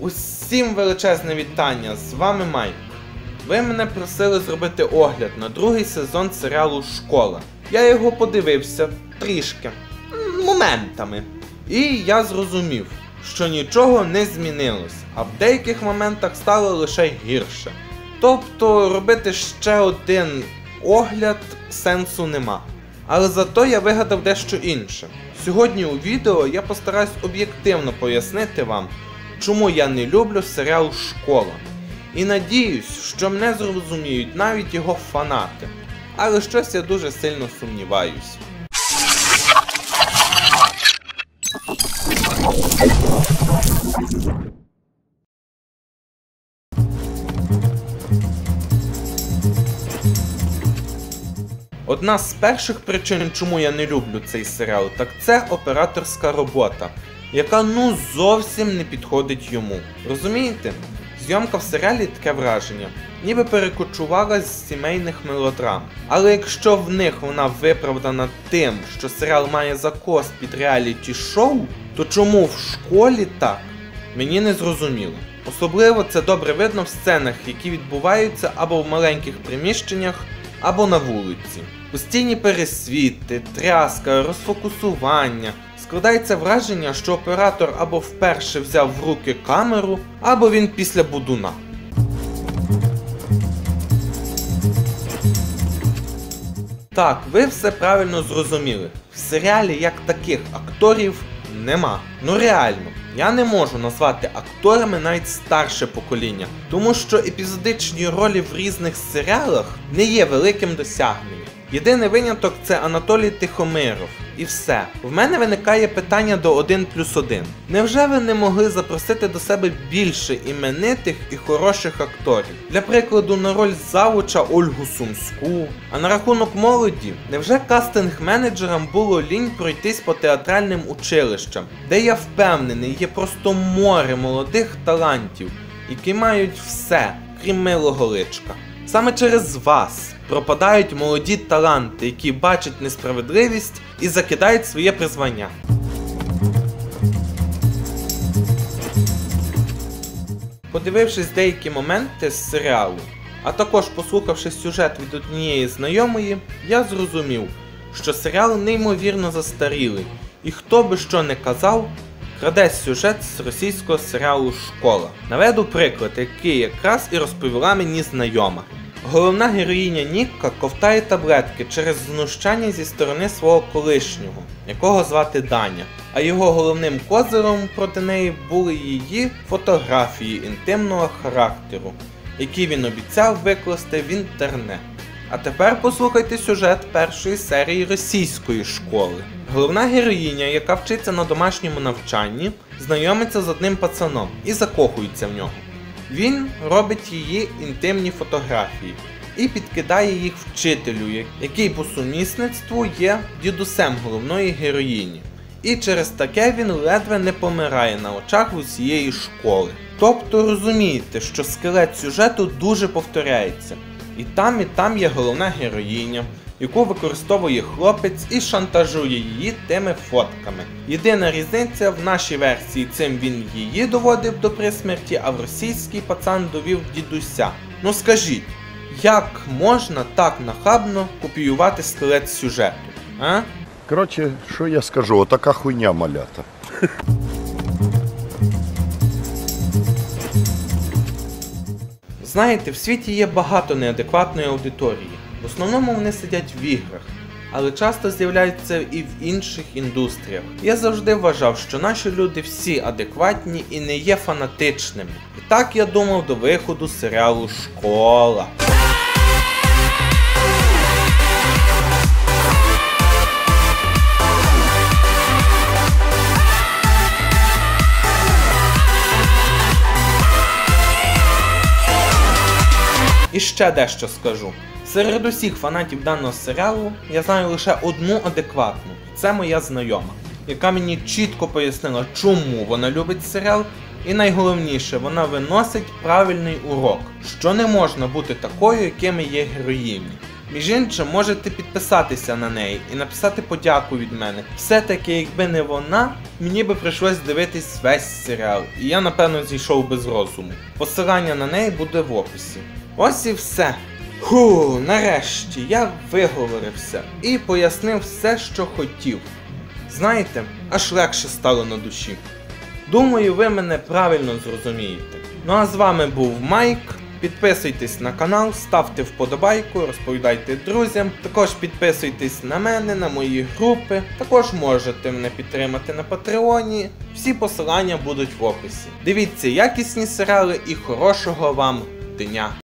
Усім величезне вітання, з вами Майк. Ви мене просили зробити огляд на другий сезон серіалу «Школа». Я його подивився трішки, моментами. І я зрозумів, що нічого не змінилось, а в деяких моментах стало лише гірше. Тобто робити ще один огляд сенсу нема. Але зато я вигадав дещо інше. Сьогодні у відео я постараюсь об'єктивно пояснити вам, чому я не люблю серіал «Школа». І надіюсь, що мене зрозуміють навіть його фанати. Але щось я дуже сильно сумніваюсь. Одна з перших причин, чому я не люблю цей серіал, так це операторська робота, яка зовсім не підходить йому. Розумієте? Зйомка в серіалі таке враження, ніби перекочувала з сімейних мелодрам. Але якщо в них вона виправдана тим, що серіал має закос під реаліті-шоу, то чому в «Школі» так? Мені не зрозуміло. Особливо це добре видно в сценах, які відбуваються або в маленьких приміщеннях, або на вулиці. Постійні пересвіти, тряска, розфокусування. Складається враження, що оператор або вперше взяв в руки камеру, або він після будуна. Так, ви все правильно зрозуміли. В серіалі як таких акторів нема. Реально, я не можу назвати акторами навіть старше покоління, тому що епізодичні ролі в різних серіалах не є великим досягненням. Єдиний виняток – це Анатолій Тихомиров. І все. В мене виникає питання до 1+1. Невже ви не могли запросити до себе більше іменитих і хороших акторів? Для прикладу, на роль завуча Ольгу Сумську. А на рахунок молоді, невже кастинг-менеджерам було лінь пройтись по театральним училищам, де, я впевнений, є просто море молодих талантів, які мають все, крім милого личка? Саме через вас пропадають молоді таланти, які бачать несправедливість і закидають своє призвання. Подивившись деякі моменти з серіалу, а також послухавши сюжет від однієї знайомої, я зрозумів, що серіал неймовірно застарілий, і хто би що не казав, краде сюжет з російського серіалу «Школа». Наведу приклад, який якраз і розповіла мені знайома. Головна героїня Нікка ковтає таблетки через знущання зі сторони свого колишнього, якого звати Даня. А його головним козиром проти неї були її фотографії інтимного характеру, які він обіцяв викласти в інтернет. А тепер послухайте сюжет першої серії російської «Школи». Головна героїня, яка вчиться на домашньому навчанні, знайомиться з одним пацаном і закохується в нього. Він робить її інтимні фотографії і підкидає їх вчителю, який по сумісництву є дідусем головної героїні. І через таке він ледве не помирає на очах усієї школи. Тобто розумієте, що скелет сюжету дуже повторяється. І там є головна героїня, яку використовує хлопець і шантажує її тими фотками. Єдина різниця, в нашій версії цим він її доводив до присмерті, а в російській пацан довів дідуся. Скажіть, як можна так нахабно копіювати скелет сюжету, а? Коротше, що я скажу, отака хуйня, малята. Знаєте, в світі є багато неадекватної аудиторії. В основному вони сидять в іграх, але часто з'являються і в інших індустріях. Я завжди вважав, що наші люди всі адекватні і не є фанатичними. І так я думав до виходу серіалу «Школа». І ще дещо скажу. Серед усіх фанатів даного серіалу я знаю лише одну адекватну. Це моя знайома, яка мені чітко пояснила, чому вона любить серіал, і найголовніше, вона виносить правильний урок, що не можна бути такою, якими є героїні. Між іншим, можете підписатися на неї і написати подяку від мене. Все-таки, якби не вона, мені би прийшлось дивитись весь серіал, і я, напевно, зійшов би з розуму. Посилання на неї буде в описі. Ось і все. Нарешті я виговорився і пояснив все, що хотів. Знаєте, аж легше стало на душі. Думаю, ви мене правильно зрозумієте. Ну а з вами був Майк. Підписуйтесь на канал, ставте вподобайку, розповідайте друзям. Також підписуйтесь на мене, на мої групи. Також можете мене підтримати на Патреоні. Всі посилання будуть в описі. Дивіться якісні серіали і хорошого вам дня.